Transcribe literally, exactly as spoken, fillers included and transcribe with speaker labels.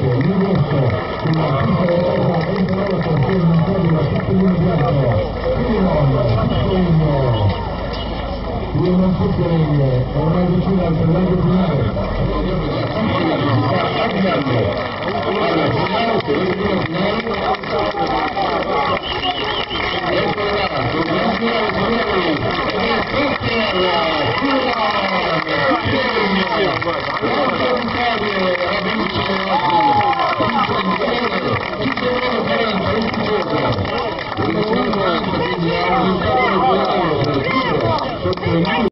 Speaker 1: non si crede, ormai vicino al tagliato finale. Allora,